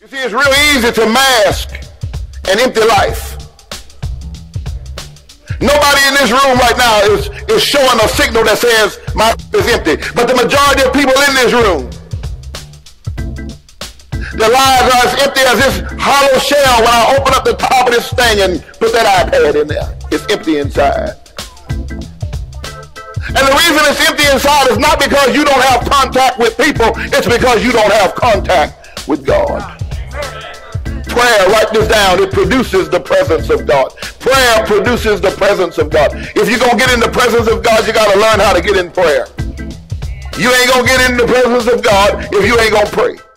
See, it's real easy to mask an empty life. Nobody in this room right now is showing a signal that says my life is empty. But the majority of people in this room, their lives are as empty as this hollow shell when I open up the top of this thing and put that iPad in there. It's empty inside. And the reason it's empty inside is not because you don't have contact with people, it's because you don't have contact with God. Prayer, write this down, it produces the presence of God. Prayer produces the presence of God. If you're going to get in the presence of God, you got to learn how to get in prayer. You ain't going to get in the presence of God if you ain't going to pray.